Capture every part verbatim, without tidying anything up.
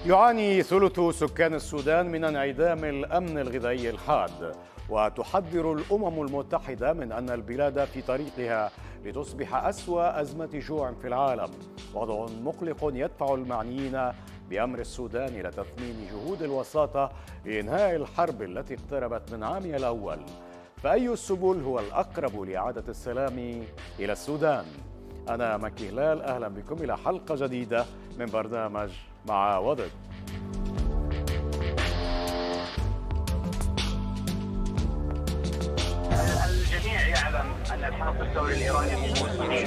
يعاني ثلث سكان السودان من انعدام الأمن الغذائي الحاد، وتحذر الأمم المتحدة من أن البلاد في طريقها لتصبح أسوأ أزمة جوع في العالم، وضع مقلق يدفع المعنيين بأمر السودان إلى تثمين جهود الوساطة لإنهاء الحرب التي اقتربت من عامها الأول. فأي السبل هو الأقرب لإعادة السلام إلى السودان؟ أنا مكي هلال، أهلا بكم إلى حلقة جديدة من برنامج مع وضد. الجميع يعلم أن الحرب الثوري الإيراني موجود.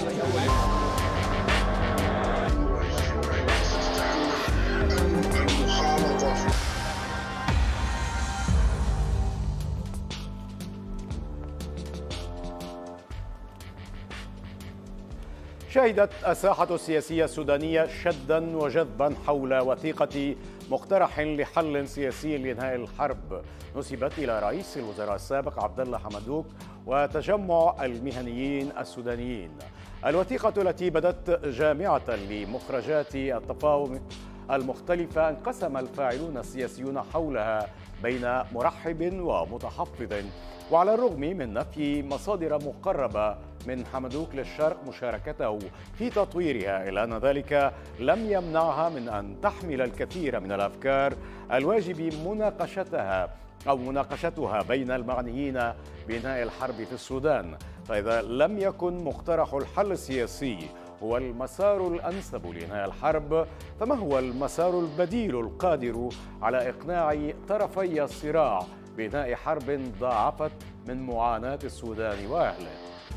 شهدت الساحة السياسية السودانية شدا وجذبا حول وثيقة مقترح لحل سياسي لإنهاء الحرب نسبت إلى رئيس الوزراء السابق عبد الله حمدوك وتجمع المهنيين السودانيين. الوثيقة التي بدت جامعة لمخرجات التفاهم المختلفة انقسم الفاعلون السياسيون حولها بين مرحب ومتحفظ، وعلى الرغم من نفي مصادر مقربة من حمدوك للشرق مشاركته في تطويرها، إلا أن ذلك لم يمنعها من أن تحمل الكثير من الأفكار الواجب مناقشتها أو مناقشتها بين المعنيين بإنهاء الحرب في السودان. فإذا لم يكن مقترح الحل السياسي هو المسار الأنسب لإنهاء الحرب، فما هو المسار البديل القادر على إقناع طرفي الصراع بإنهاء حرب ضاعفت من معاناة السودان وأهله؟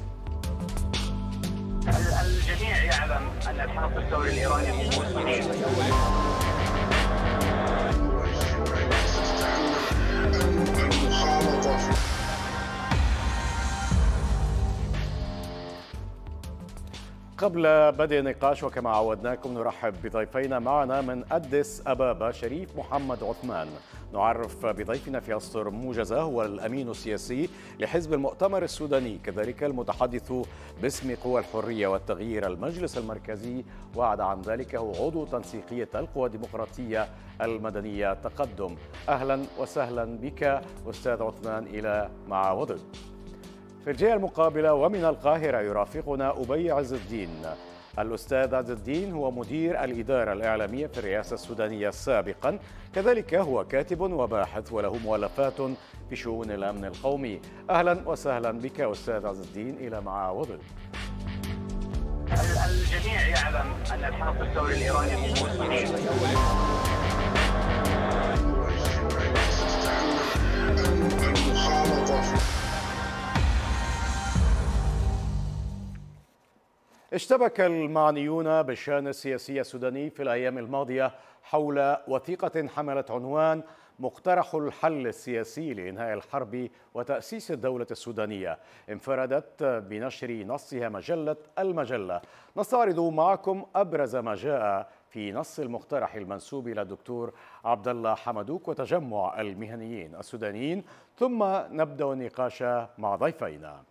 الجميع يعلم أن الحرب الثوري الإيراني موجود. قبل بدء النقاش وكما عودناكم نرحب بضيفينا معنا من أديس أبابا شريف محمد عثمان. نعرف بضيفنا في أسطر موجزة هو الأمين السياسي لحزب المؤتمر السوداني، كذلك المتحدث باسم قوى الحرية والتغيير المجلس المركزي، وعد عن ذلك هو عضو تنسيقية القوى الديمقراطية المدنية تقدم. أهلا وسهلا بك أستاذ عثمان إلى مع وضد. في الجهة المقابلة ومن القاهرة يرافقنا أبي عز الدين. الأستاذ عز الدين هو مدير الإدارة الإعلامية في الرئاسة السودانية سابقا، كذلك هو كاتب وباحث وله مؤلفات في شؤون الأمن القومي. أهلا وسهلا بك أستاذ عز الدين إلى مع وضد. الجميع يعلم أن الحرب الثوري الإيراني موجود. اشتبك المعنيون بالشأن السياسي السوداني في الأيام الماضية حول وثيقة حملت عنوان مقترح الحل السياسي لإنهاء الحرب وتأسيس الدولة السودانية، انفردت بنشر نصها مجلة المجلة. نستعرض معكم أبرز ما جاء في نص المقترح المنسوب إلى الدكتور عبد الله حمدوك وتجمع المهنيين السودانيين، ثم نبدأ النقاش مع ضيفينا.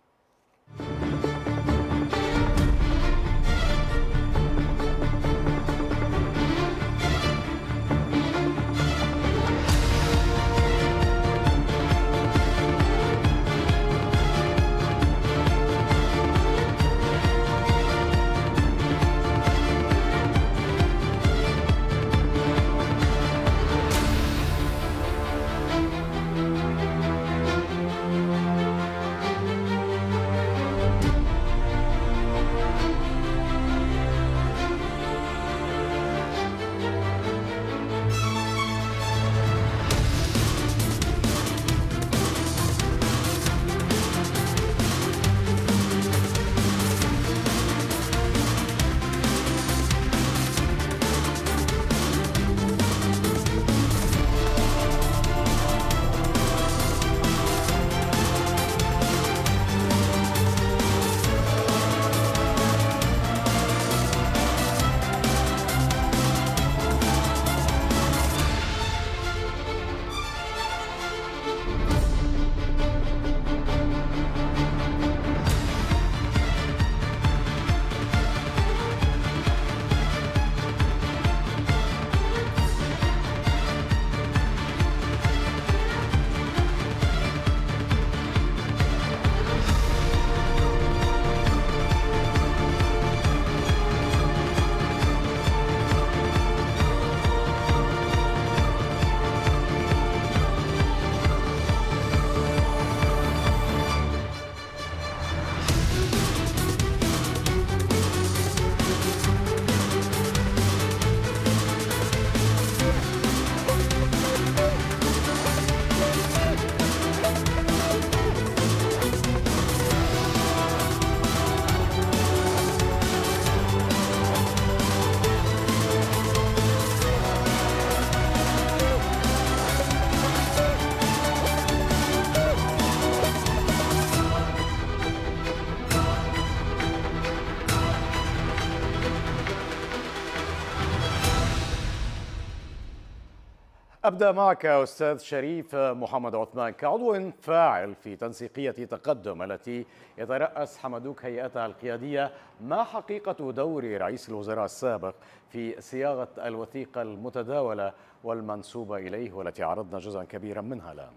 أبدأ معك أستاذ شريف محمد عثمان كعضو فاعل في تنسيقية تقدم التي يترأس حمدوك هيئتها القيادية. ما حقيقة دور رئيس الوزراء السابق في صياغة الوثيقة المتداولة والمنسوبة إليه والتي عرضنا جزءا كبيرا منها الآن؟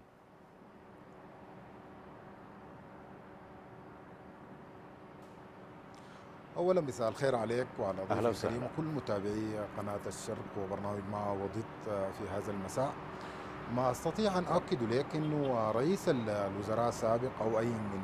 اولا مساء الخير عليك وعلى أهلا ضيوف الكريم وسهلا. وكل متابعي قناه الشرق وبرنامج مع وضيط في هذا المساء. ما استطيع ان اؤكد لك انه رئيس الوزراء السابق او اي من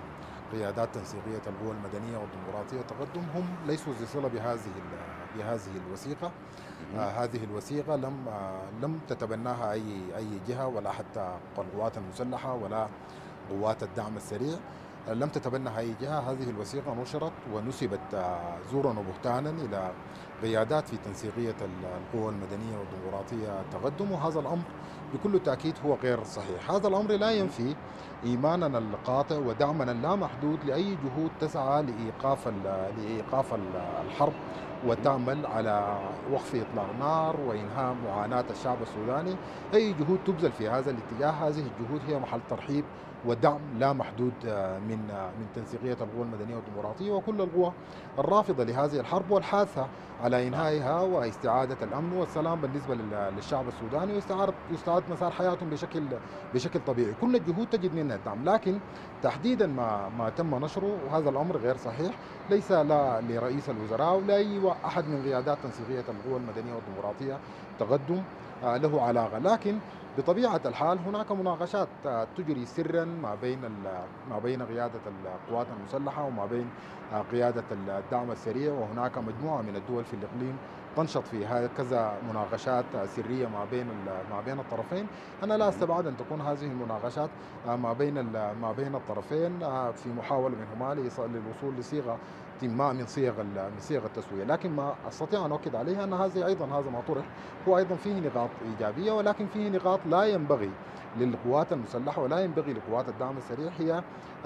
قيادات تنسيقيه القوى المدنيه والديمقراطيه والتقدم هم ليسوا ذي صله بهذه بهذه الوثيقه. آه هذه الوثيقه لم آه لم تتبناها اي اي جهه ولا حتى القوات المسلحه ولا قوات الدعم السريع. لم تتبنها أي جهة. هذه الوثيقة نشرت ونسبت زورا وبهتانا إلى قيادات في تنسيقية القوى المدنية والديمقراطية التقدم، وهذا الأمر بكل تأكيد هو غير صحيح. هذا الأمر لا ينفي إيماننا القاطع ودعمنا اللامحدود لأي جهود تسعى لإيقاف لإيقاف الحرب وتعمل على وقف إطلاق نار وإنهاء معاناة الشعب السوداني. أي جهود تبذل في هذا الاتجاه هذه الجهود هي محل ترحيب ودعم لا محدود من من تنسيقية القوى المدنية والديمقراطية وكل القوى الرافضة لهذه الحرب والحاثة على إنهائها واستعادة الأمن والسلام بالنسبة للشعب السوداني واستعادة واستعادة مسار حياتهم بشكل بشكل طبيعي. كل الجهود تجد منها الدعم، لكن تحديدا ما ما تم نشره وهذا الأمر غير صحيح، ليس لا لرئيس الوزراء ولا أي أحد من قيادات تنسيقية القوى المدنية والديمقراطية تقدم له علاقة. لكن بطبيعة الحال هناك مناقشات تجري سرا ما بين ما بين قيادة القوات المسلحة وما بين قيادة الدعم السريع، وهناك مجموعة من الدول في الإقليم تنشط في هكذا مناقشات سرية ما بين ما بين الطرفين. أنا لا أستبعد أن تكون هذه المناقشات ما بين ما بين الطرفين في محاولة منهما للوصول لصيغة ما من صيغ من صيغ التسويه، لكن ما استطيع ان اؤكد عليها ان هذا ايضا هذا ما طرح هو ايضا فيه نقاط ايجابيه، ولكن فيه نقاط لا ينبغي للقوات المسلحه ولا ينبغي لقوات الدعم السريع هي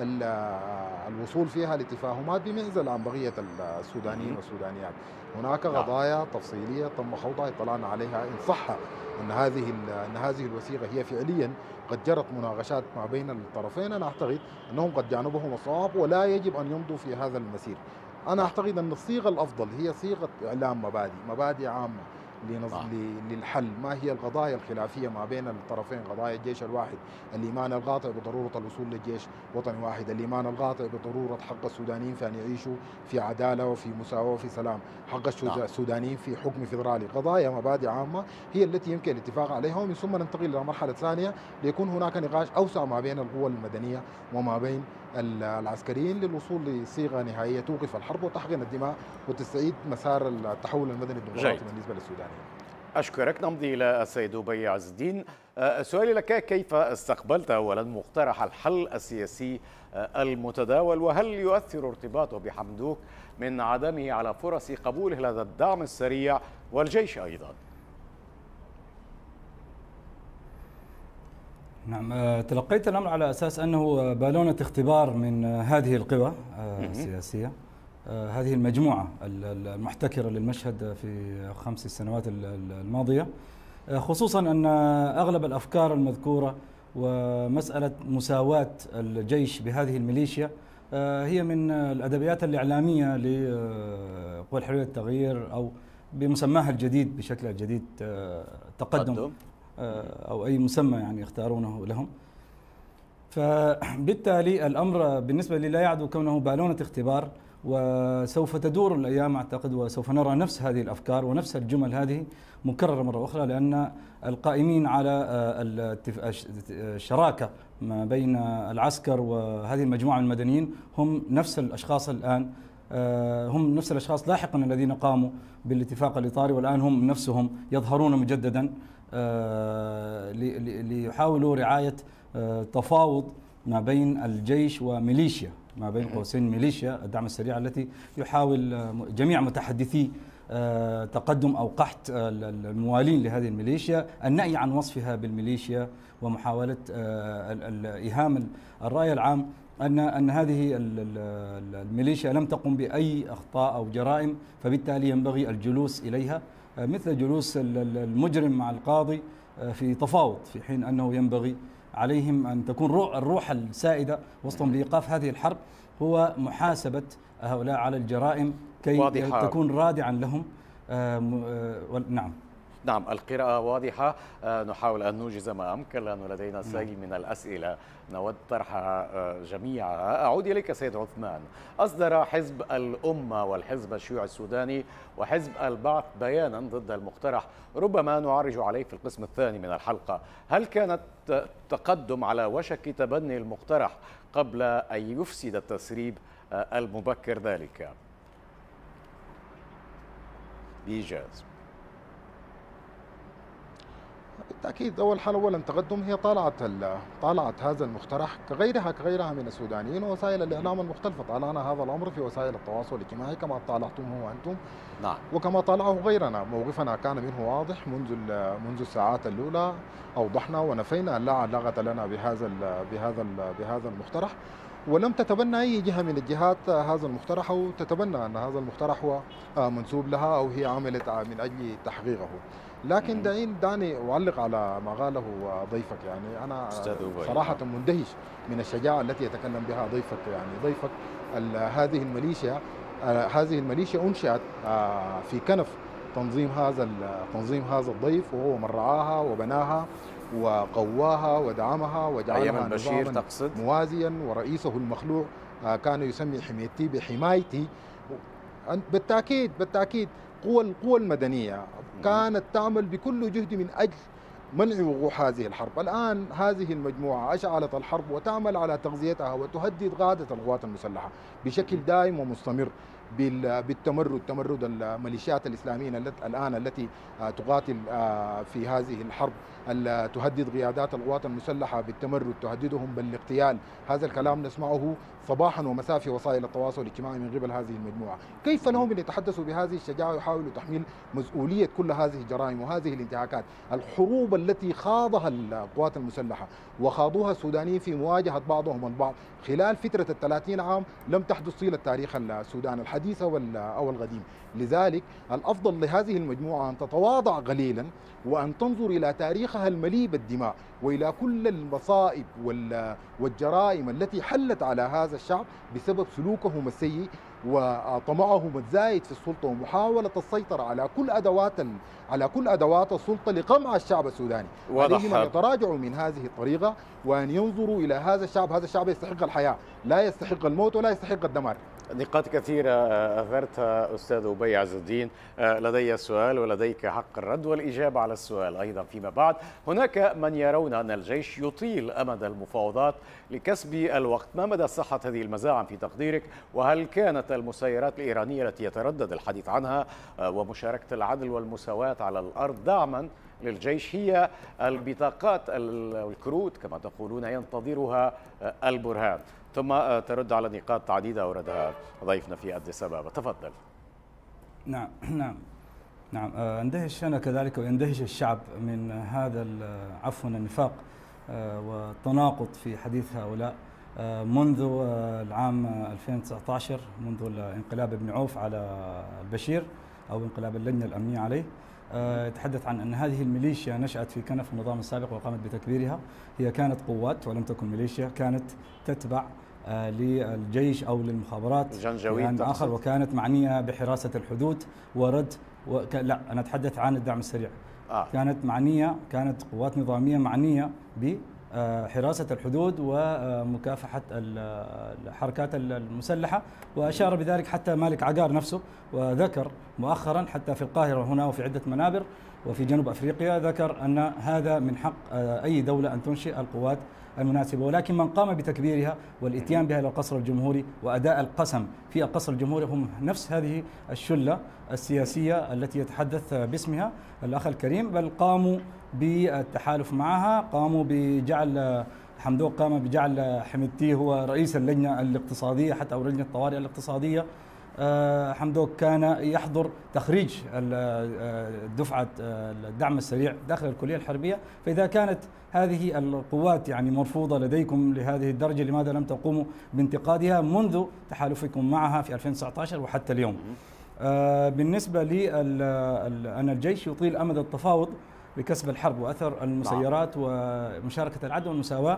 الوصول فيها لتفاهمات بمعزل عن بقيه السودانيين والسودانيات. هناك قضايا تفصيليه تم خوضها اطلعنا عليها ان صح ان هذه ان هذه الوثيقه هي فعليا قد جرت مناقشات ما بين الطرفين. انا اعتقد انهم قد جانبهم الصواب ولا يجب ان يمضوا في هذا المسير. أنا أعتقد أن الصيغة الأفضل هي صيغة إعلام مبادئ مبادئ عامة للحل. ما هي القضايا الخلافية ما بين الطرفين؟ قضايا الجيش الواحد، الإيمان القاطع بضرورة الوصول لجيش وطني واحد، الإيمان القاطع بضرورة حق السودانيين في أن يعيشوا في عدالة وفي مساواة وفي سلام، حق السودانيين في حكم فيدرالي. قضايا مبادئ عامة هي التي يمكن الاتفاق عليها، ومن ثم ننتقل إلى مرحلة ثانية ليكون هناك نقاش أوسع ما بين القوى المدنية وما بين العسكريين للوصول لصيغة نهائية توقف الحرب وتحقن الدماء وتستعيد مسار التحول المدني الديمقراطي بالنسبة للسودانيين. أشكرك. نمضي إلى السيد أبي عز الدين. سؤالي لك، كيف استقبلت أولا مقترح الحل السياسي المتداول، وهل يؤثر ارتباطه بحمدوك من عدمه على فرص قبوله لدى الدعم السريع والجيش أيضا؟ نعم، تلقيت الأمر على أساس أنه بالونة اختبار من هذه القوى السياسية، هذه المجموعة المحتكرة للمشهد في خمس سنوات الماضية، خصوصا أن أغلب الأفكار المذكورة ومسألة مساواة الجيش بهذه الميليشيا هي من الأدبيات الإعلامية لقوى الحرية والتغيير أو بمسماها الجديد بشكل الجديد تقدم أو أي مسمى يعني يختارونه لهم. فبالتالي الأمر بالنسبة لي لا يعدو كونه بالونة اختبار، وسوف تدور الأيام أعتقد وسوف نرى نفس هذه الأفكار ونفس الجمل هذه مكررة مرة أخرى، لأن القائمين على الشراكة ما بين العسكر وهذه المجموعة من المدنيين هم نفس الأشخاص الآن، هم نفس الأشخاص لاحقا الذين قاموا بالاتفاق الإطاري، والآن هم نفسهم يظهرون مجددا ليحاولوا رعاية تفاوض ما بين الجيش وميليشيا، ما بين قوسين ميليشيا الدعم السريع التي يحاول جميع متحدثي تقدم أو قحط الموالين لهذه الميليشيا النهي عن وصفها بالميليشيا ومحاولة إيهام الرأي العام أن أن هذه الميليشيا لم تقم بأي أخطاء أو جرائم، فبالتالي ينبغي الجلوس إليها مثل جلوس المجرم مع القاضي في تفاوض، في حين أنه ينبغي عليهم أن تكون الروح السائدة وسطهم لإيقاف هذه الحرب هو محاسبة هؤلاء على الجرائم كي واضحة. تكون رادعا لهم. نعم نعم القراءة واضحة. نحاول أن نوجز ما أمكن لأنه لدينا سيل من الأسئلة نود طرحها جميعها. أعود إليك سيد عثمان. أصدر حزب الأمة والحزب الشيوعي السوداني وحزب البعث بيانا ضد المقترح ربما نعرج عليه في القسم الثاني من الحلقة. هل كانت تقدم على وشك تبني المقترح قبل أن يفسد التسريب المبكر ذلك؟ بإيجاز. بالتأكيد أول حال أولا تقدم هي طالعت طالعت هذا المقترح كغيرها كغيرها من السودانيين ووسائل الإعلام المختلفة. طالعنا هذا الأمر في وسائل التواصل الاجتماعي كما طالعتموه أنتم. نعم. وكما طالعه غيرنا. موقفنا كان منه واضح منذ منذ الساعات الأولى. أوضحنا ونفينا لا علاقة لنا بهذا بهذا بهذا المقترح، ولم تتبنى أي جهة من الجهات هذا المقترح أو تتبنى أن هذا المقترح هو منسوب لها أو هي عملت من أجل تحقيقه. لكن دعيني دعني أعلق على ما قاله ضيفك. يعني أنا صراحة مندهش من الشجاعة التي يتكلم بها ضيفك. يعني ضيفك هذه الميليشيا هذه الميليشيا أنشأت في كنف تنظيم هذا تنظيم هذا الضيف، وهو من رعاها وبناها وقواها ودعمها وجعلها نظاما موازيا، ورئيسه المخلوع كان يسمي حميتي بحمايتي. بالتأكيد بالتأكيد قوى القوى المدنية كانت تعمل بكل جهد من أجل منع وقوع هذه الحرب. الآن هذه المجموعة أشعلت الحرب وتعمل على تغذيتها وتهدد قادة القوات المسلحة بشكل دائم ومستمر بالتمرد، تمرد الميليشيات الإسلامية الآن التي تقاتل في هذه الحرب، تهدد قيادات القوات المسلحة بالتمرد، تهددهم بالاغتيال. هذا الكلام نسمعه صباحا ومساء في وسائل التواصل الاجتماعي من قبل هذه المجموعة. كيف لهم أن يتحدثوا بهذه الشجاعة ويحاولوا تحميل مسؤولية كل هذه الجرائم وهذه الانتهاكات؟ الحروب التي خاضها القوات المسلحة وخاضوها السودانيين في مواجهة بعضهم البعض خلال فترة الثلاثين عام لم تحدث طيلة تاريخ السودان الحديث أو القديم. لذلك الأفضل لهذه المجموعة أن تتواضع قليلا وأن تنظر إلى تاريخها المليء بالدماء وإلى كل المصائب والجرائم التي حلت على هذا الشعب بسبب سلوكهم السيء وطمعهم الزايد في السلطة ومحاولة السيطرة على كل أدوات على كل أدوات السلطة لقمع الشعب السوداني. عليهم أن يتراجعوا من هذه الطريقة وأن ينظروا إلى هذا الشعب. هذا الشعب يستحق الحياة، لا يستحق الموت ولا يستحق الدمار. نقاط كثيرة أثرتها أستاذ أبي عز الدين. لدي سؤال ولديك حق الرد والإجابة على السؤال أيضا فيما بعد. هناك من يرون أن الجيش يطيل أمد المفاوضات لكسب الوقت. ما مدى صحة هذه المزاعم في تقديرك؟ وهل كانت المسيرات الإيرانية التي يتردد الحديث عنها ومشاركة العدل والمساواة على الأرض دعما للجيش هي البطاقات الكروت كما تقولون ينتظرها البرهان؟ ثم ترد على نقاط عديدة أوردها ضيفنا في أديس أبابا. تفضل. نعم نعم نعم اندهش أنا كذلك ويندهش الشعب من هذا عفوا النفاق والتناقض في حديث هؤلاء منذ العام ألفين وتسعة عشر، منذ انقلاب ابن عوف على البشير أو انقلاب اللجنة الأمنية عليه. يتحدث عن أن هذه الميليشيا نشأت في كنف النظام السابق وقامت بتكبيرها. هي كانت قوات ولم تكن ميليشيا، كانت تتبع للجيش أو للمخابرات جنجويد آخر، وكانت معنية بحراسة الحدود ورد وك... لا أنا أتحدث عن الدعم السريع. آه. كانت معنية كانت قوات نظامية معنية بحراسة الحدود ومكافحة الحركات المسلحة، وأشار بذلك حتى مالك عقار نفسه، وذكر مؤخرا حتى في القاهرة هنا وفي عدة منابر وفي جنوب أفريقيا ذكر أن هذا من حق أي دولة أن تنشئ القوات المناسبة. ولكن من قام بتكبيرها والإتيان بها إلى القصر الجمهوري وأداء القسم في القصر الجمهوري هم نفس هذه الشلة السياسية التي يتحدث باسمها الأخ الكريم، بل قاموا بالتحالف معها، قاموا بجعل حمدوق قام بجعل حميدتي هو رئيس اللجنة الاقتصادية حتى أو لجنة الطوارئ الاقتصادية. حمدوق كان يحضر تخريج دفعة الدعم السريع داخل الكلية الحربية. فإذا كانت هذه القوات يعني مرفوضة لديكم لهذه الدرجة، لماذا لم تقوموا بانتقادها منذ تحالفكم معها في ألفين وتسعة عشر وحتى اليوم؟ بالنسبة لي أن الجيش يطيل أمد التفاوض، بكسب الحرب وأثر المسيرات ومشاركة العدل والمساواة.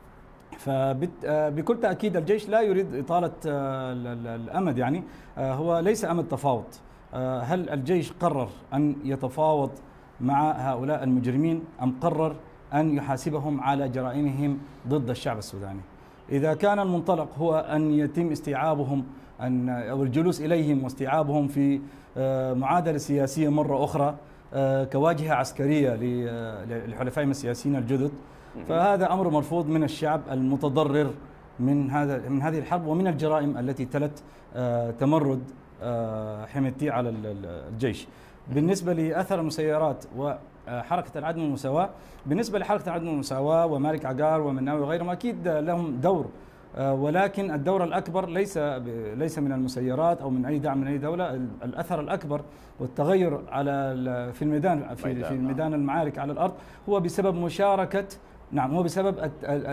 فبكل تأكيد الجيش لا يريد إطالة الأمد، يعني هو ليس أمد تفاوض. هل الجيش قرر أن يتفاوض مع هؤلاء المجرمين أم قرر أن يحاسبهم على جرائمهم ضد الشعب السوداني؟ إذا كان المنطلق هو أن يتم استيعابهم أن أو الجلوس إليهم واستيعابهم في معادلة سياسية مرة أخرى كواجهة عسكرية لحلفائهم السياسيين الجدد، فهذا أمر مرفوض من الشعب المتضرر من هذا من هذه الحرب ومن الجرائم التي تلت تمرد حميتي على الجيش. بالنسبة لأثر المسيرات وحركة العدل والمساواة، بالنسبة لحركة العدل والمساواة ومالك عقار ومناوي وغيرهم أكيد لهم دور، ولكن الدور الأكبر ليس ليس من المسيرات أو من أي دعم من أي دولة. الأثر الأكبر والتغير على في الميدان في في ميدان المعارك على الأرض هو بسبب مشاركة نعم هو بسبب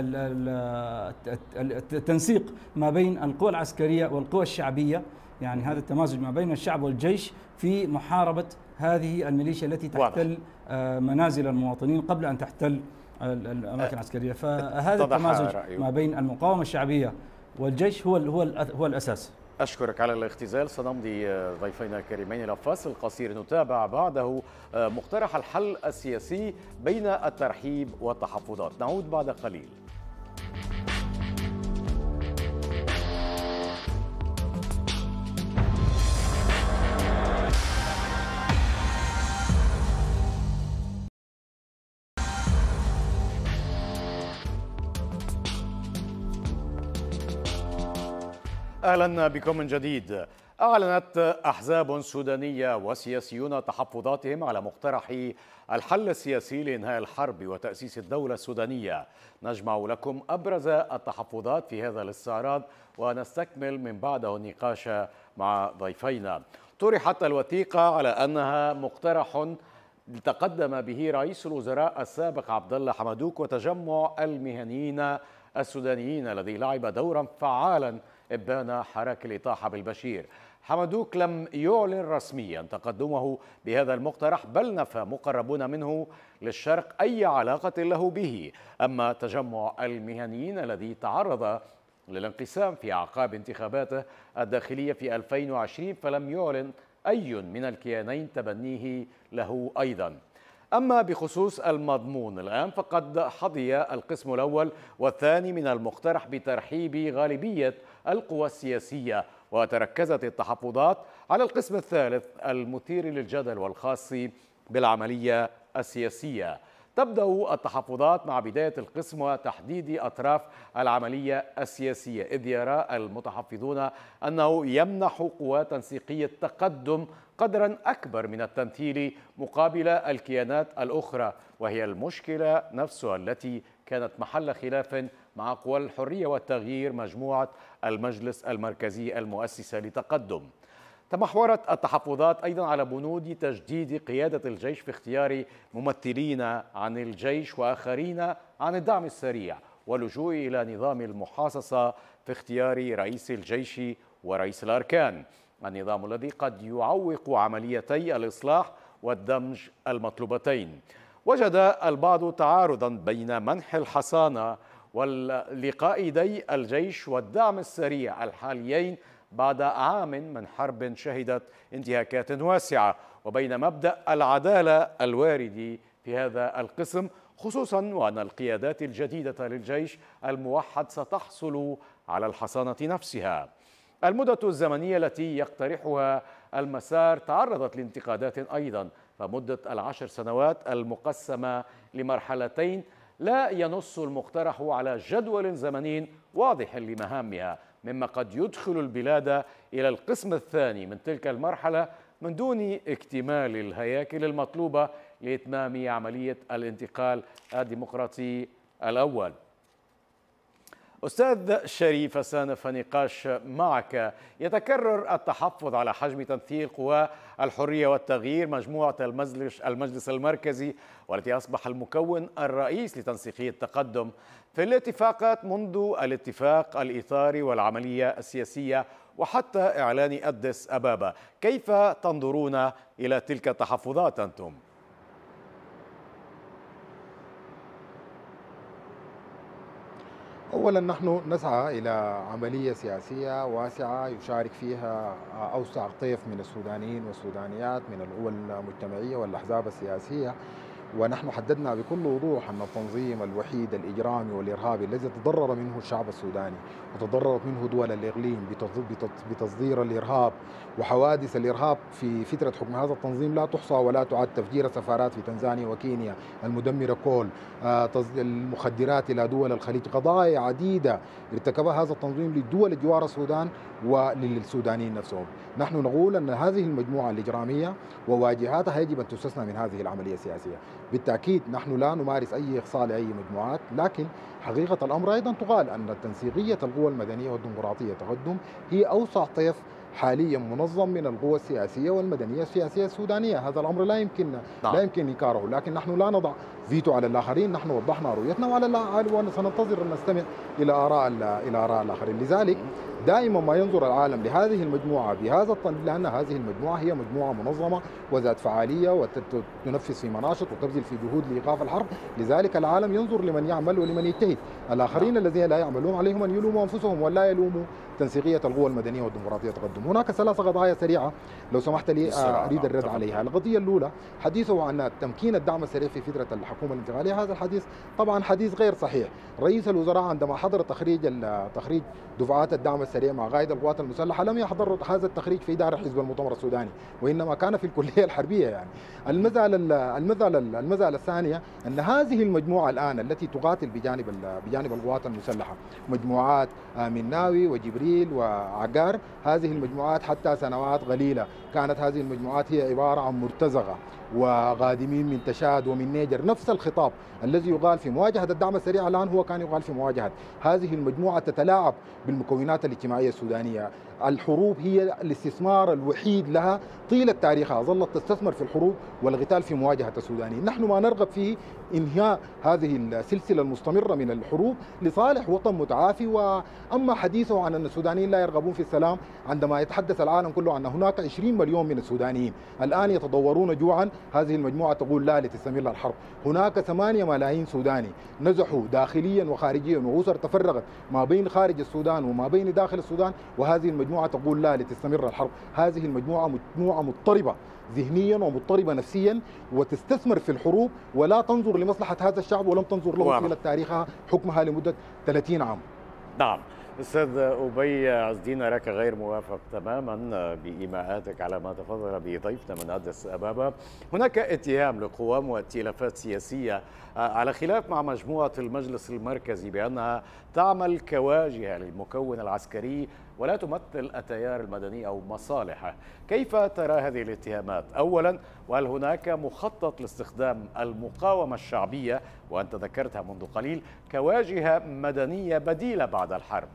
التنسيق ما بين القوى العسكرية والقوى الشعبية، يعني هذا التمازج ما بين الشعب والجيش في محاربة هذه الميليشيا التي تحتل منازل المواطنين قبل أن تحتل الأماكن العسكرية. فهذا التمازج ما بين المقاومة الشعبية والجيش هو هو هو الأساس. أشكرك على الاختزال. سنمضي ضيفينا الكريمين إلى فاصل قصير نتابع بعده مقترح الحل السياسي بين الترحيب والتحفظات. نعود بعد قليل. أهلا بكم من جديد. أعلنت أحزاب سودانية وسياسيون تحفظاتهم على مقترح الحل السياسي لإنهاء الحرب وتأسيس الدولة السودانية. نجمع لكم أبرز التحفظات في هذا الاستعراض ونستكمل من بعده النقاش مع ضيفينا. طرحت الوثيقة على أنها مقترح تقدم به رئيس الوزراء السابق عبد الله حمدوك وتجمع المهنيين السودانيين الذي لعب دورا فعالا إبان حراك الإطاحة بالبشير. حمدوك لم يعلن رسميا تقدمه بهذا المقترح، بل نفى مقربون منه للشرق أي علاقة له به. أما تجمع المهنيين الذي تعرض للانقسام في أعقاب انتخاباته الداخلية في ألفين وعشرين فلم يعلن أي من الكيانين تبنيه له أيضا. أما بخصوص المضمون الآن فقد حظي القسم الأول والثاني من المقترح بترحيب غالبية القوى السياسية، وتركزت التحفظات على القسم الثالث المثير للجدل والخاص بالعملية السياسية. تبدأ التحفظات مع بداية القسم وتحديد أطراف العملية السياسية، إذ يرى المتحفظون أنه يمنح قوى تنسيقية تقدم قدرا أكبر من التمثيل مقابل الكيانات الأخرى، وهي المشكلة نفسها التي كانت محل خلاف مع قوى الحرية والتغيير مجموعة المجلس المركزي المؤسسة لتقدم. تمحورت التحفظات أيضا على بنود تجديد قيادة الجيش في اختيار ممثلين عن الجيش وآخرين عن الدعم السريع، واللجوء إلى نظام المحاصصة في اختيار رئيس الجيش ورئيس الأركان، النظام الذي قد يعوق عمليتي الإصلاح والدمج المطلوبتين. وجد البعض تعارضا بين منح الحصانة لقائدي الجيش والدعم السريع الحاليين بعد عام من حرب شهدت انتهاكات واسعة، وبين مبدأ العدالة الوارد في هذا القسم، خصوصا وأن القيادات الجديدة للجيش الموحد ستحصل على الحصانة نفسها. المدة الزمنية التي يقترحها المسار تعرضت لانتقادات أيضا، فمدة العشر سنوات المقسمة لمرحلتين لا ينص المقترح على جدول زمني واضح لمهامها، مما قد يدخل البلاد إلى القسم الثاني من تلك المرحلة من دون اكتمال الهياكل المطلوبة لإتمام عملية الانتقال الديمقراطي الأول. أستاذ شريف حسان، فنقاش معك. يتكرر التحفظ على حجم تمثيل قوى الحرية والتغيير مجموعة المجلس المجلس المركزي، والتي أصبح المكون الرئيس لتنسيقية التقدم في الاتفاقات منذ الاتفاق الإطاري والعملية السياسية وحتى إعلان أديس أبابا. كيف تنظرون إلى تلك التحفظات أنتم؟ أولا نحن نسعى إلى عملية سياسية واسعة يشارك فيها أوسع طيف من السودانيين والسودانيات من القوى المجتمعية والأحزاب السياسية، ونحن حددنا بكل وضوح أن التنظيم الوحيد الإجرامي والإرهابي الذي تضرر منه الشعب السوداني وتضررت منه دول الإقليم بتصدير الإرهاب وحوادث الإرهاب في فترة حكم هذا التنظيم لا تحصى ولا تعد. تفجير سفارات في تنزانيا وكينيا المدمرة كول، المخدرات إلى دول الخليج، قضايا عديدة ارتكبها هذا التنظيم للدول جوار السودان وللسودانيين نفسهم. نحن نقول أن هذه المجموعة الإجرامية وواجهاتها يجب أن تستثنى من هذه العملية السياسية. بالتأكيد نحن لا نمارس أي إخصاء لأي مجموعات، لكن حقيقة الأمر أيضا تقال أن تنسيقية القوى المدنية والديمقراطية تقدم هي أوسع طيف حاليا منظم من القوى السياسية والمدنية السياسية السودانية. هذا الأمر لا يمكن لا يمكن إنكاره، لكن نحن لا نضع فيتو على الآخرين. نحن وضحنا رؤيتنا وعلى وسننتظر أن نستمع إلى آراء إلى آراء الآخرين. لذلك دائما ما ينظر العالم لهذه المجموعة بهذا الطن، لأن هذه المجموعة هي مجموعة منظمة وذات فعالية وتنفذ في مناشط وتبذل في جهود لإيقاف الحرب. لذلك العالم ينظر لمن يعمل ولمن يجتهد. الآخرين الذين لا يعملون عليهم أن يلوموا أنفسهم ولا يلوموا تنسيقية القوى المدنية والديمقراطية تقدم. هناك ثلاث قضايا سريعة لو سمحت لي أريد الرد عليها. القضية الأولى حديثه عن تمكين الدعم السريع في فترة الحكومة الانتقالية. هذا الحديث طبعا حديث غير صحيح. رئيس الوزراء عندما حضر تخريج تخريج دفعات الدعم السريع مع قائد القوات المسلحة لم يحضر هذا التخريج في دار حزب المؤتمر السوداني، وإنما كان في الكلية الحربية. يعني المسألة المسألة المسألة الثانية أن هذه المجموعة الآن التي تقاتل بجانب بجانب القوات المسلحة، مجموعات مناوي وجبريل وعقار، هذه المجموعات حتى سنوات قليلة كانت هذه المجموعات هي عبارة عن مرتزقة وقادمين من تشاد ومن نيجر. نفس الخطاب الذي يقال في مواجهة الدعم السريع الآن هو كان يقال في مواجهة هذه المجموعة. تتلاعب بالمكونات الاجتماعية السودانية. الحروب هي الاستثمار الوحيد لها طيلة تاريخها، ظلت تستثمر في الحروب والقتال في مواجهة السودانيين. نحن ما نرغب فيه إنهاء هذه السلسلة المستمرة من الحروب لصالح وطن متعافي. وأما حديثه عن أن السودانيين لا يرغبون في السلام، عندما يتحدث العالم كله أن هناك عشرين مليون من السودانيين الآن يتضورون جوعا، هذه المجموعة تقول لا لتستمر الحرب. هناك ثمانية ملايين سوداني نزحوا داخليا وخارجيا، وأسر تفرغت ما بين خارج السودان وما بين داخل السودان، وهذه المجموعة تقول لا لتستمر الحرب. هذه المجموعة مجموعة مضطربة ذهنيا ومضطربة نفسيا وتستثمر في الحروب ولا تنظر لمصلحة هذا الشعب ولم تنظر له طيلة تاريخها حكمها لمدة ثلاثين عام. نعم. أستاذ أبي عز الدين، أراك غير موافق تماما بإيماءاتك على ما تفضل به ضيفنا من أديس أبابا. هناك اتهام لقوام وائتلافات سياسية على خلاف مع مجموعة المجلس المركزي بأنها تعمل كواجهة للمكون العسكري ولا تمثل التيار المدني أو مصالحه. كيف ترى هذه الاتهامات؟ أولا، وهل هناك مخطط لاستخدام المقاومة الشعبية وأنت ذكرتها منذ قليل كواجهة مدنية بديلة بعد الحرب؟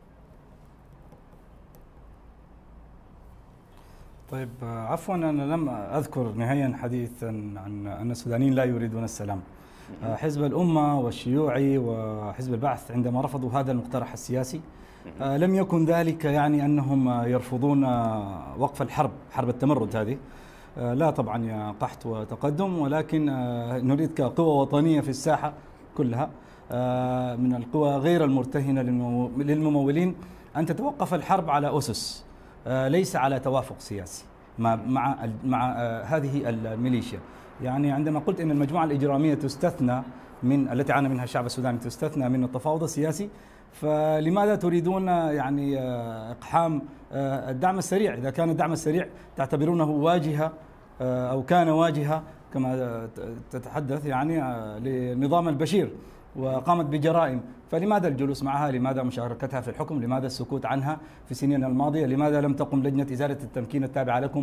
طيب، عفوا أنا لم أذكر نهائيا حديثا عن أن السودانيين لا يريدون السلام. حزب الأمة والشيوعي وحزب البعث عندما رفضوا هذا المقترح السياسي لم يكن ذلك يعني أنهم يرفضون وقف الحرب، حرب التمرد هذه. لا طبعا يا قحط وتقدم، ولكن نريد كقوى وطنية في الساحة كلها من القوى غير المرتهنة للممولين أن تتوقف الحرب على أسس ليس على توافق سياسي مع مع مع هذه الميليشيا. يعني عندما قلت ان المجموعه الاجراميه تستثنى من التي عانى منها الشعب السوداني تستثنى من التفاوض السياسي، فلماذا تريدون يعني اقحام الدعم السريع؟ اذا كان الدعم السريع تعتبرونه واجهه او كان واجهه كما تتحدث يعني لنظام البشير وقامت بجرائم، فلماذا الجلوس معها؟ لماذا مشاركتها في الحكم؟ لماذا السكوت عنها في السنين الماضية؟ لماذا لم تقم لجنة إزالة التمكين التابعة لكم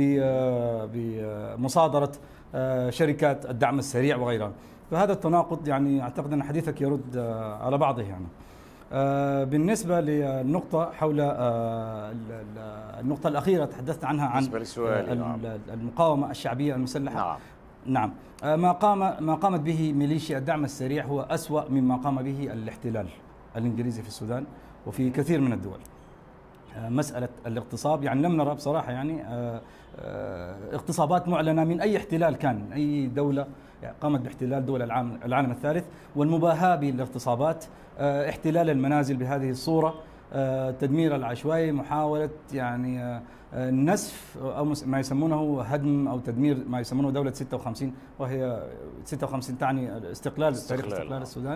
بمصادرة شركات الدعم السريع وغيرها؟ فهذا التناقض يعني أعتقد أن حديثك يرد على بعضه. يعني بالنسبة للنقطة حول النقطة الأخيرة تحدثت عنها عن المقاومة الشعبية المسلحة. نعم. نعم، ما قام ما قامت به ميليشيا الدعم السريع هو أسوأ مما قام به الاحتلال الإنجليزي في السودان وفي كثير من الدول. مسألة الاغتصاب يعني لم نرى بصراحة يعني اغتصابات معلنة من أي احتلال كان، أي دولة يعني قامت باحتلال دول العالم العالم الثالث والمباهاة بالاغتصابات، احتلال المنازل بهذه الصورة، تدمير العشوائي، محاولة يعني نسف أو ما يسمونه هدم أو تدمير ما يسمونه دولة ستة وخمسين، وهي ستة وخمسين تعني الاستقلال، تاريخ استقلال السودان.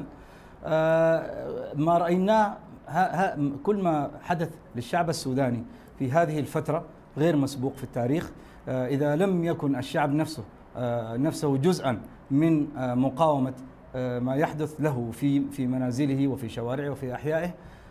ما رأيناه كل ما حدث للشعب السوداني في هذه الفترة غير مسبوق في التاريخ. إذا لم يكن الشعب نفسه نفسه جزءا من مقاومة ما يحدث له في في منازله وفي شوارعه وفي أحيائه،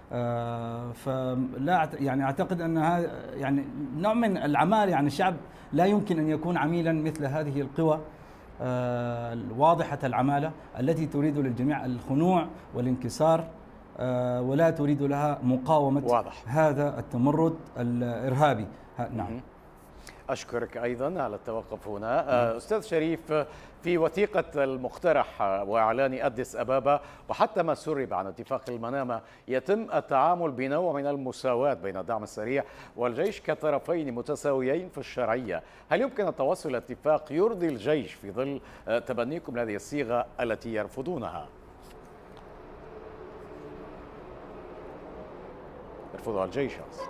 فلا يعني أعتقد أن هذا يعني نوع من العمال، يعني الشعب لا يمكن أن يكون عميلا مثل هذه القوى واضحة العمالة التي تريد للجميع الخنوع والانكسار، ولا تريد لها مقاومة واضح. هذا التمرد الإرهابي. نعم. أشكرك أيضا على التوقف هنا. أستاذ شريف، في وثيقة المقترح وإعلان أديس أبابا وحتى ما سرب عن اتفاق المنامة يتم التعامل بنوع من المساواة بين الدعم السريع والجيش كطرفين متساويين في الشرعية. هل يمكن التوصل إلى اتفاق يرضي الجيش في ظل تبنيكم لهذه الصيغة التي يرفضونها؟ يرفضها الجيش.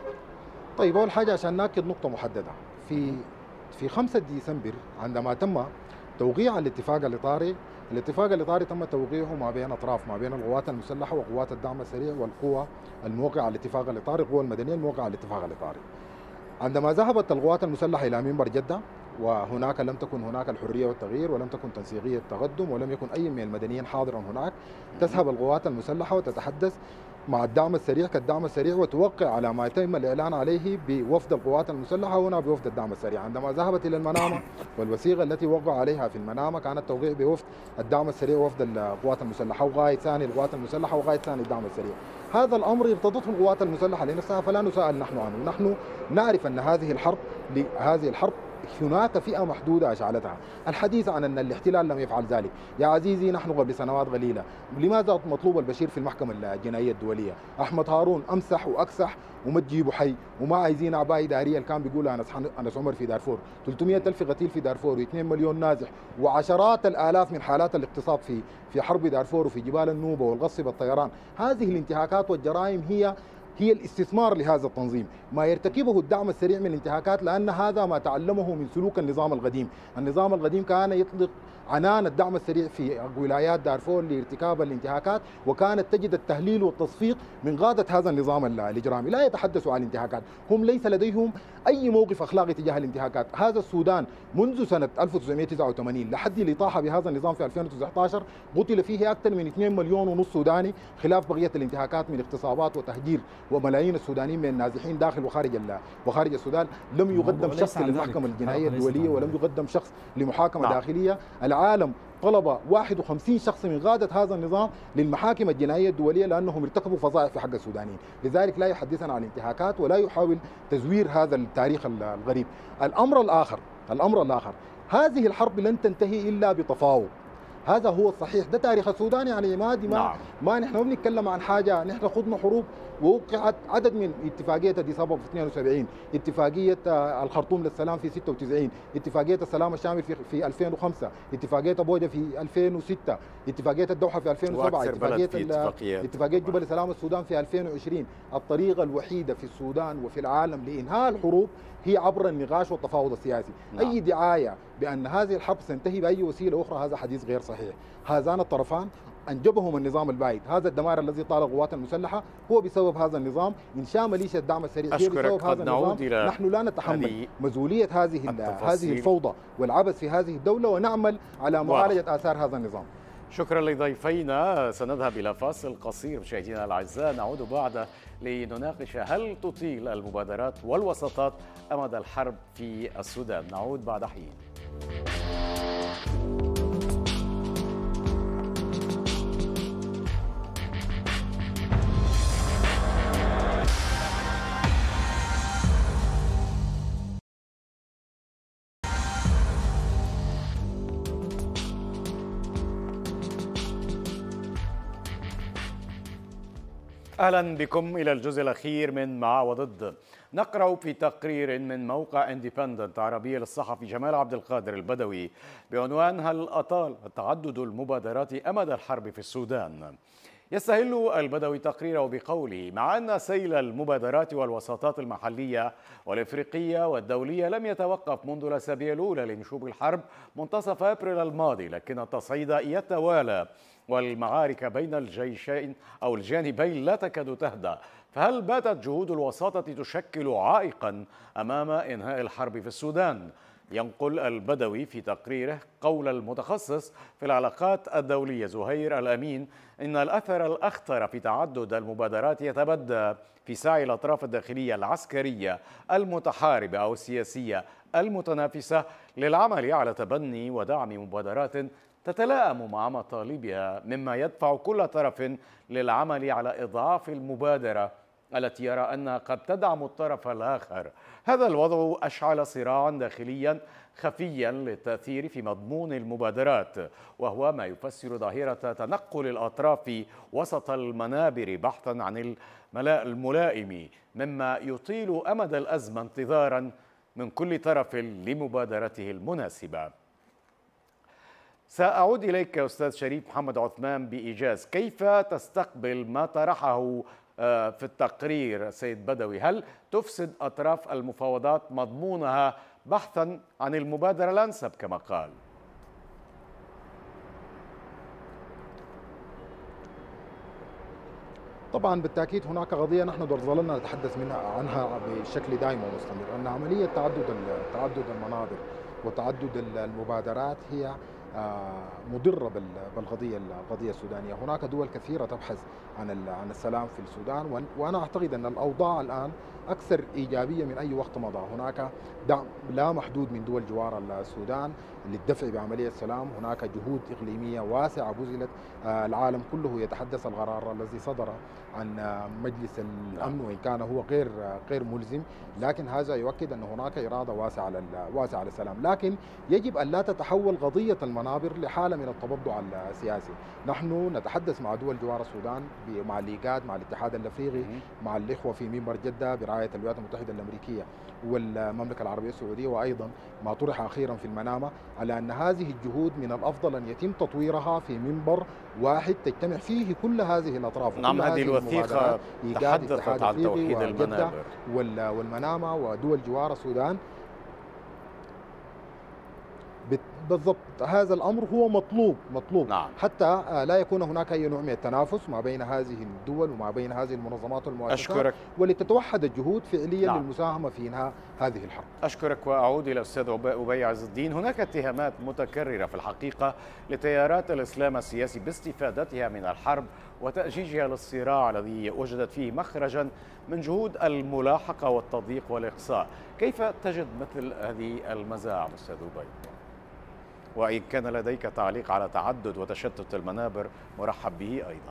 طيب، أول حاجة عشان نأكد نقطة محددة، في في خمسة ديسمبر عندما تم توقيع الاتفاق الإطاري، الاتفاق الإطاري تم توقيعه ما بين أطراف، ما بين القوات المسلحة وقوات الدعم السريع والقوى الموقعة على الاتفاق الإطاري، القوى المدنية الموقعة على الاتفاق الإطاري. عندما ذهبت القوات المسلحة إلى منبر جدة، وهناك لم تكن هناك الحرية والتغيير ولم تكن تنسيقية التقدم ولم يكن أي من المدنيين حاضرا هناك، تذهب القوات المسلحة وتتحدث مع الدعم السريع كالدعم السريع وتوقع على ما يتم الإعلان عليه بوفد القوات المسلحة هنا بوفد الدعم السريع. عندما ذهبت إلى المنامة والوثيقة التي وقع عليها في المنامة كانت توقيع بوفد الدعم السريع ووفد القوات المسلحة وقائد ثاني القوات المسلحة وقائد ثاني الدعم السريع. هذا الأمر ارتضته القوات المسلحة لنفسها فلا نسأل نحن عنه. نحن نعرف أن هذه الحرب هذه الحرب هناك فئة محدودة أشعلتها. الحديث عن أن الاحتلال لم يفعل ذلك، يا عزيزي نحن قبل سنوات قليلة لماذا مطلوب البشير في المحكمة الجنائية الدولية؟ أحمد هارون أمسح وأكسح وما تجيبوا حي وما عايزين أعباء إدارية. اللي كان بيقول أنس أنس عمر في دارفور ثلاثمئة ألف قتيل في دارفور واثنين مليون نازح وعشرات الآلاف من حالات الاغتصاب في في حرب دارفور وفي جبال النوبة والغصب بالطيران. هذه الانتهاكات والجرائم هي هي الاستثمار لهذا التنظيم، ما يرتكبه الدعم السريع من الانتهاكات، لأن هذا ما تعلمه من سلوك النظام القديم. النظام القديم كان يطلق عنان الدعم السريع في ولايات دارفور لارتكاب الانتهاكات، وكانت تجد التهليل والتصفيق من قادة هذا النظام الإجرامي. لا يتحدثوا عن الانتهاكات، هم ليس لديهم أي موقف أخلاقي تجاه الانتهاكات. هذا السودان منذ سنة ألف وتسعمئة وتسعة وثمانين لحد الإطاحة بهذا النظام في ألفين وتسعة عشر قتل فيه أكثر من اثنين مليون ونص سوداني، خلاف بقية الانتهاكات من اغتصابات وتهجير، وملايين السودانيين من النازحين داخل وخارج وخارج السودان. لم يقدم شخص للمحكمة الجنائية الدولية ولم يقدم شخص لمحاكمة نعم. داخلية. العالم طلب واحد وخمسين شخص من قادة هذا النظام للمحاكم الجنائية الدولية لأنهم ارتكبوا فظائع في حق السودانيين. لذلك لا يحدثنا عن الانتهاكات ولا يحاول تزوير هذا التاريخ الغريب. الأمر الآخر الأمر الآخر هذه الحرب لن تنتهي إلا بتفاوض. هذا هو الصحيح، ده تاريخ السودان. يعني ما دي ما, نعم. ما نحن بنتكلم عن حاجة، نحن خضنا حروب ووقعت عدد من اتفاقية أديس أبابا في اثنين وسبعين، اتفاقية الخرطوم للسلام في ستة وتسعين، اتفاقية السلام الشامل في في ألفين وخمسة، اتفاقية أبوجا في ألفين وستة، اتفاقية الدوحة في ألفين وسبعة، اتفاقية اتفاقية جبل سلام السودان في ألفين وعشرين. الطريقة الوحيدة في السودان وفي العالم لإنهاء الحروب هي عبر النقاش والتفاوض السياسي. نعم. أي دعاية بأن هذه الحرب ستنتهي بأي وسيلة أخرى هذا حديث غير صحيح. هذان الطرفان أنجبهم النظام البائد. هذا الدمار الذي طال القوات المسلحة هو بسبب هذا النظام. إنشاء ميليشيا الدعم السريع هي بسبب هذا النظام. نحن لا نتحمل مسؤولية هذه هذه الفوضى والعبث في هذه الدولة ونعمل على معالجة آثار هذا النظام. شكرا لضيفينا. سنذهب إلى فاصل قصير مشاهدينا الأعزاء، نعود بعد لنناقش هل تطيل المبادرات والوساطات أمد الحرب في السودان. نعود بعد حين. أهلا بكم إلى الجزء الأخير من مع وضد. نقرأ في تقرير من موقع اندبندنت عربي للصحفي جمال عبد القادر البدوي بعنوان: هل أطال تعدد المبادرات أمد الحرب في السودان؟ يستهل البدوي تقريره بقوله: مع أن سيل المبادرات والوساطات المحلية والإفريقية والدولية لم يتوقف منذ الأسابيع الأولى لنشوب الحرب منتصف أبريل الماضي، لكن التصعيد يتوالى والمعارك بين الجيشين أو الجانبين لا تكاد تهدأ. فهل باتت جهود الوساطة تشكل عائقا أمام إنهاء الحرب في السودان؟ ينقل البدوي في تقريره قول المتخصص في العلاقات الدولية زهير الأمين إن الأثر الأخطر في تعدد المبادرات يتبدى في سعي الأطراف الداخلية العسكرية المتحاربة أو السياسية المتنافسة للعمل على تبني ودعم مبادرات تتلائم مع مطالبها، مما يدفع كل طرف للعمل على إضعاف المبادرة التي يرى أنها قد تدعم الطرف الآخر. هذا الوضع أشعل صراعا داخليا خفيا للتأثير في مضمون المبادرات، وهو ما يفسر ظاهرة تنقل الأطراف وسط المنابر بحثا عن الملائم، مما يطيل أمد الأزمة انتظارا من كل طرف لمبادرته المناسبة. سأعود إليك أستاذ شريف محمد عثمان بإيجاز. كيف تستقبل ما طرحه في التقرير سيد بدوي؟ هل تفسد أطراف المفاوضات مضمونها بحثا عن المبادرة الأنسب كما قال؟ طبعا بالتاكيد هناك قضيه نحن ظللنا نتحدث منها عنها بشكل دائم ومستمر، ان عمليه تعدد تعدد المنابر وتعدد المبادرات هي مضره بالقضيه القضيه السودانيه. هناك دول كثيره تبحث عن عن السلام في السودان، وانا اعتقد ان الاوضاع الان اكثر ايجابيه من اي وقت مضى. هناك دعم لا محدود من دول جوار السودان للدفع بعمليه السلام، هناك جهود اقليميه واسعه بذلت، العالم كله يتحدث القرار الذي صدر عن مجلس الامن وان كان هو غير غير ملزم، لكن هذا يؤكد ان هناك اراده واسعه واسعه للسلام. لكن يجب ان لا تتحول قضيه المنابر لحاله من التبضع السياسي. نحن نتحدث مع دول جوار السودان، مع الليغات، مع الاتحاد الافريقي، مع الاخوه في منبر جده برعايه الولايات المتحده الامريكيه والمملكه العربيه السعوديه، وايضا ما طرح اخيرا في المنامه، على ان هذه الجهود من الافضل ان يتم تطويرها في منبر واحد تجتمع فيه كل هذه الاطراف. نعم، هذه الوثيقه تحدثت عن توحيد المنابر والمنامه ودول جوار السودان. بالضبط هذا الامر هو مطلوب مطلوب نعم. حتى لا يكون هناك اي نوع من التنافس ما بين هذه الدول وما بين هذه المنظمات والمؤسسات، ولتتوحد الجهود فعليا نعم. للمساهمه في انهاء هذه الحرب. اشكرك واعود الى الاستاذ ابي عز الدين. هناك اتهامات متكرره في الحقيقه لتيارات الاسلام السياسي باستفادتها من الحرب وتاجيجها للصراع الذي وجدت فيه مخرجا من جهود الملاحقه والتضييق والاقصاء. كيف تجد مثل هذه المزاعم استاذ ابي؟ وإن كان لديك تعليق على تعدد وتشتت المنابر مرحب به أيضا.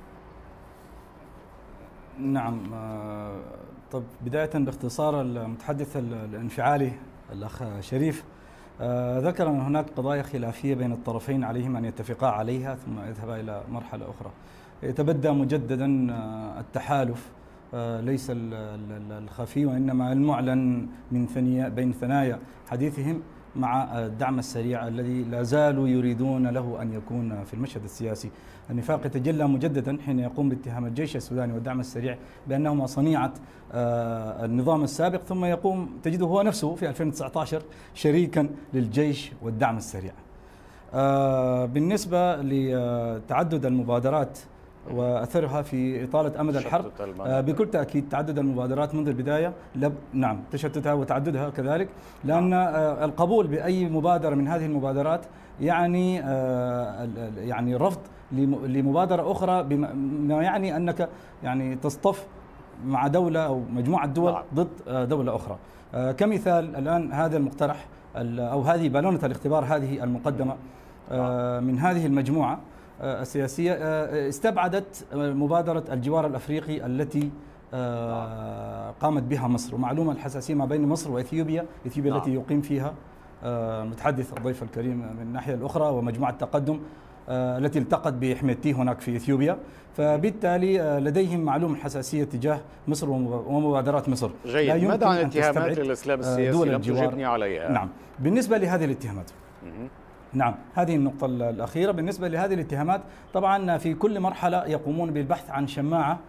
نعم، طب بداية باختصار المتحدث الانفعالي الأخ شريف ذكر أن هناك قضايا خلافية بين الطرفين عليهم أن يتفقا عليها ثم يذهبا إلى مرحلة أخرى. يتبدى مجددا التحالف ليس الخفي وإنما المعلن من ثنية بين ثنايا حديثهم مع الدعم السريع الذي لا زالوا يريدون له أن يكون في المشهد السياسي. النفاق يتجلى مجددا حين يقوم باتهام الجيش السوداني والدعم السريع بأنهما صنيعة النظام السابق، ثم يقوم تجده هو نفسه في ألفين وتسعة عشر شريكا للجيش والدعم السريع. بالنسبة لتعدد المبادرات وأثرها في إطالة أمد الحرب، بكل تأكيد تعدد المبادرات منذ البداية لب... نعم تشتتها وتعددها كذلك، لأن القبول بأي مبادرة من هذه المبادرات يعني يعني رفض لمبادرة أخرى، بما يعني أنك يعني تصطف مع دولة أو مجموعة دول ضد دولة أخرى. كمثال الآن هذا المقترح أو هذه بالونة الاختبار هذه المقدمة من هذه المجموعة السياسية استبعدت مبادرة الجوار الأفريقي التي قامت بها مصر، ومعلومة الحساسية ما بين مصر وإثيوبيا، إثيوبيا التي يقيم فيها المتحدث الضيف الكريم من الناحية الأخرى ومجموعة تقدم التي التقت بحميدتي هناك في إثيوبيا، فبالتالي لديهم معلوم الحساسية تجاه مصر ومبادرات مصر. جيد. ماذا عن اتهامات الإسلام السياسي لم تجبني عليها؟ نعم، بالنسبة لهذه الاتهامات نعم هذه النقطة الأخيرة. بالنسبة لهذه الاتهامات طبعا في كل مرحلة يقومون بالبحث عن شماعة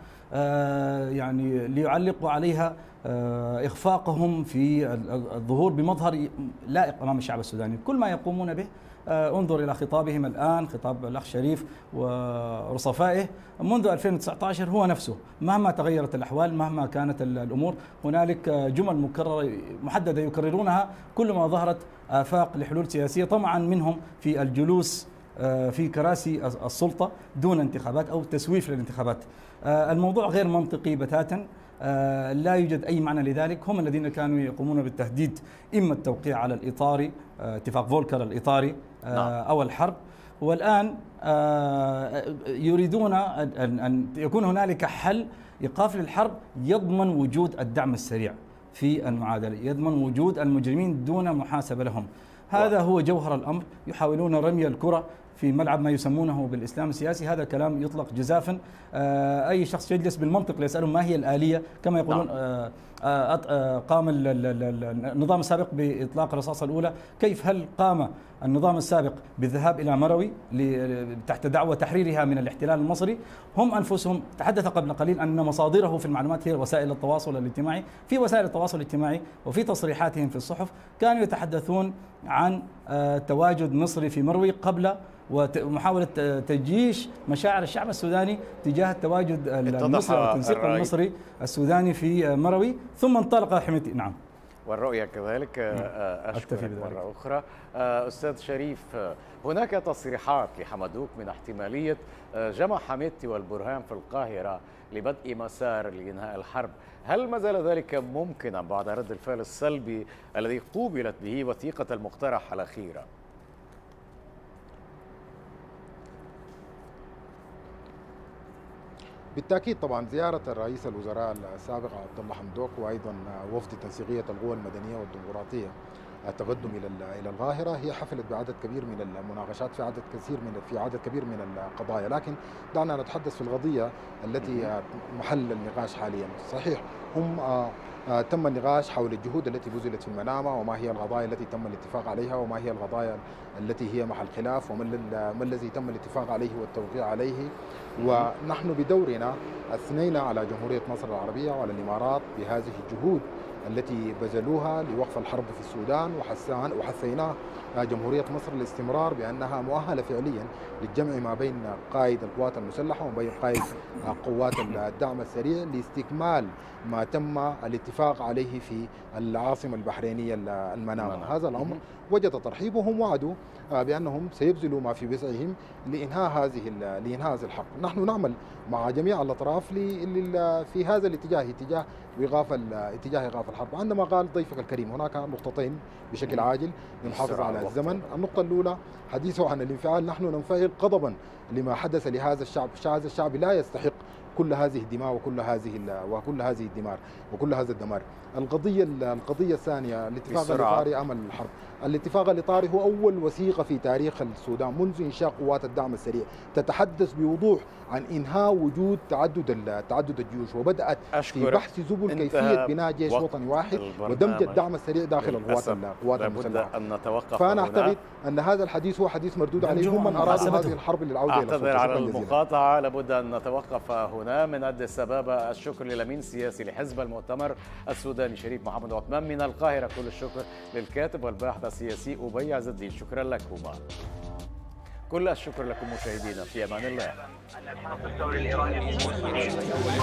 يعني ليعلقوا عليها إخفاقهم في الظهور بمظهر لائق أمام الشعب السوداني. كل ما يقومون به انظر إلى خطابهم الآن، خطاب الأخ شريف ورصفائه منذ ألفين وتسعة عشر هو نفسه، مهما تغيرت الأحوال مهما كانت الأمور هنالك جمل مكررة محددة يكررونها كل ما ظهرت آفاق لحلول سياسية طمعا منهم في الجلوس في كراسي السلطة دون انتخابات أو تسويف للانتخابات. الموضوع غير منطقي بتاتا، لا يوجد أي معنى لذلك. هم الذين كانوا يقومون بالتهديد إما التوقيع على الإطاري اتفاق فولكر الإطاري أو الحرب، والآن يريدون أن يكون هنالك حل إيقاف للحرب يضمن وجود الدعم السريع في المعادلة، يضمن وجود المجرمين دون محاسبة لهم. هذا هو جوهر الأمر. يحاولون رمي الكرة في ملعب ما يسمونه بالإسلام السياسي. هذا كلام يطلق جزافا. أي شخص يجلس بالمنطق ليسألهم ما هي الآلية، كما يقولون نعم. قام النظام السابق بإطلاق الرصاصة الأولى، كيف هل قام النظام السابق بالذهاب إلى مروي تحت دعوة تحريرها من الاحتلال المصري؟ هم أنفسهم تحدث قبل قليل أن مصادره في المعلومات هي وسائل التواصل الاجتماعي. في وسائل التواصل الاجتماعي وفي تصريحاتهم في الصحف كانوا يتحدثون عن تواجد مصري في مروي قبل ومحاولة تجيش مشاعر الشعب السوداني تجاه التواجد المصري والتنسيق المصري السوداني في مروي، ثم انطلق حميدتي. نعم، والرؤية كذلك. أشكرك مرة أخرى. أستاذ شريف، هناك تصريحات لحمدوك من احتمالية جمع حميدتي والبرهان في القاهرة لبدء مسار لإنهاء الحرب. هل ما زال ذلك ممكنا بعد رد الفعل السلبي الذي قوبلت به وثيقة المقترح الأخيرة؟ بالتأكيد طبعا زيارة رئيس الوزراء السابق عبد الله حمدوك وأيضا وفد تنسيقية القوى المدنية والديمقراطية التقدم إلى إلى القاهرة هي حفلت بعدد كبير من المناقشات في عدد كثير من في عدد كبير من القضايا، لكن دعنا نتحدث في القضية التي محل النقاش حاليا. صحيح هم تم النقاش حول الجهود التي بذلت في المنامة وما هي القضايا التي تم الاتفاق عليها وما هي القضايا التي هي محل خلاف وما الذي تم الاتفاق عليه والتوقيع عليه. ونحن بدورنا أثنينا على جمهورية مصر العربية وعلى الإمارات بهذه الجهود التي بذلوها لوقف الحرب في السودان، وحثينا جمهورية مصر الاستمرار بأنها مؤهلة فعليا للجمع ما بين قائد القوات المسلحة وما بين قائد قوات الدعم السريع لاستكمال ما تم الاتفاق عليه في العاصمة البحرينية المنامة. هذا الأمر وجد ترحيبهم، وعدوا بأنهم سيبذلوا ما في وسعهم لإنهاء هذه لإنهاء هذه الحرب. نحن نعمل مع جميع الأطراف في هذا الاتجاه، اتجاه إيقاف اتجاه إيقاف الحرب. عندما قال ضيفك الكريم هناك نقطتين بشكل عاجل لنحافظ على الزمن. النقطة الأولى حديثه عن الانفعال. نحن ننفعل غضبا لما حدث لهذا الشعب. هذا الشعب لا يستحق كل هذه الدماء وكل هذه وكل هذه الدمار وكل هذا الدمار. القضية القضية الثانية الاتفاق الإطاري أمل الحرب. الاتفاق الإطاري هو أول وثيقة في تاريخ السودان منذ إنشاء قوات الدعم السريع تتحدث بوضوح عن إنهاء وجود تعدد تعدد الجيوش، وبدأت في بحث سبل كيفية بناء جيش وطني واحد ودمج الدعم السريع داخل القوات القوات المسلحة. أن نتوقف فأنا أعتقد أن هذا الحديث هو حديث مردود عليه هم من أرادوا هذه الحرب للعودة إلى السلطة. أعتذر على المقاطعة، لابد أن نتوقف هنا من أديس أبابا. الشكر للأمين السياسي لحزب المؤتمر السوداني شريف محمد عثمان، من القاهرة كل الشكر للكاتب والباحث السياسي أبي عز الدين. شكرا لكما. كل الشكر لكم مشاهدينا، في أمان الله. أن الحرس الثوري الإيراني